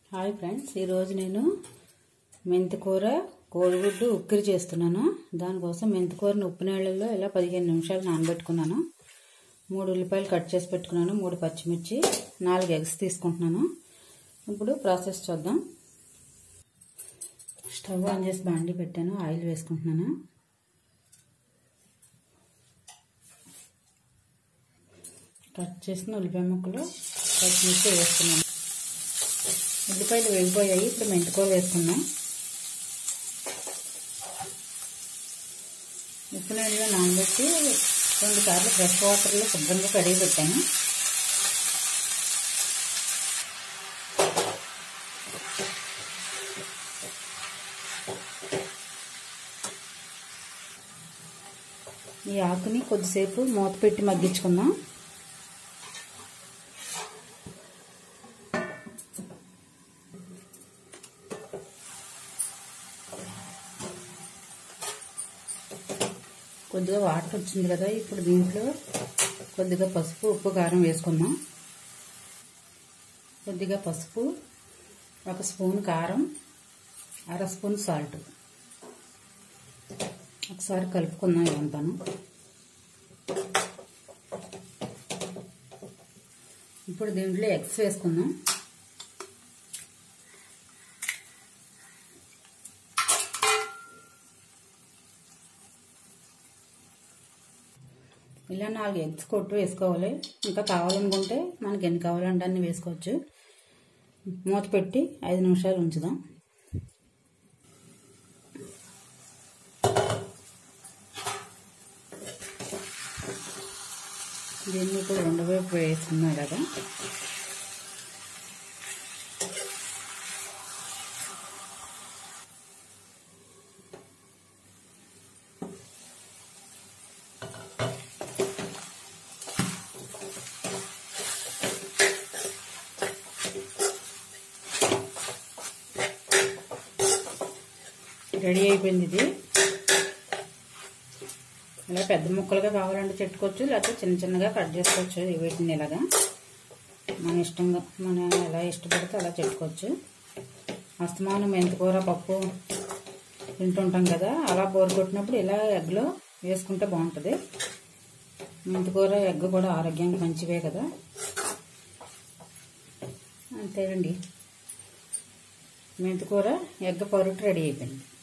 Hi friends, ఈరోజు నేను మెంతికూర కోడిగుడ్డు ఉక్కిరి చేస్తున్నాను. దానికోసం మెంతికూరను ఉప్పు నీళ్ళల్లో ఇలా 15 నిమిషాలు నానబెట్టుకున్నాను. 3 ఉల్లిపాయలు కట్ చేసి పెట్టుకున్నాను, 3 పచ్చిమిర్చి, 4 ఎగ్స్ తీసుకుంటున్నాను. ఇప్పుడు ప్రాసెస్ చూద్దాం. స్టవ్ ఆన్ చేసి బాండీ పెట్టాను, ఆయిల్ వేసుకుంటున్నాను. కట్ చేసిన ఉల్లిపాయ ముక్కలు పచ్చిమిర్చి వేసుకున్నాను. ఉల్లిపాయలు వేగిపోయాయి. ఇప్పుడు మెంతికూర వేసుకున్నాం. ఉప్పు నీళ్ళలో నానబెట్టి 2 సార్లు ఫ్రెష్ వాటర్లో శుభ్రంగా కడిగి పెట్టాను. ఈ ఆకుని కొద్దిసేపు మూత పెట్టి మగ్గించుకుందాం. కొద్దిగా వాటర్ వచ్చింది కదా, ఇప్పుడు దీంట్లో కొద్దిగా పసుపు, ఉప్పు, కారం వేసుకుందాం. కొద్దిగా పసుపు, 1 స్పూన్ కారం, 1/2 స్పూన్ సాల్ట్. ఒకసారి కలుపుకుందాం ఇవంతాను. ఇప్పుడు దీంట్లో ఎగ్స్ వేసుకుందాం. ఇలా 4 ఎగ్స్ కొట్టు వేసుకోవాలి. ఇంకా కావాలనుకుంటే మనకి ఎన్ని కావాలంటే అన్ని వేసుకోవచ్చు. మూత పెట్టి 5 నిమిషాలు ఉంచుదాం. దీన్ని ఇప్పుడు 2 వైపు వేసుకున్నాం కదా. రెడీ అయిపోయింది. ఇది ఇలా పెద్ద ముక్కలుగా కావాలంటే చెట్టుకోవచ్చు, లేకపోతే చిన్న చిన్నగా కట్ చేసుకోవచ్చు. వీటిని ఇలాగా మన ఇష్టంగా, మనం ఎలా ఇష్టపడితే అలా చెట్టుకోవచ్చు. అస్తమానం మెంతికూర పప్పు తింటుంటాం కదా, అలా బోర్ కొట్టినప్పుడు ఇలా ఎగ్లో వేసుకుంటే బాగుంటుంది. మెంతికూర ఎగ్ కూడా ఆరోగ్యానికి మంచివే కదా. అంతేనండి, మెంతికూర ఎగ్ పరోటా రెడీ అయిపోయింది.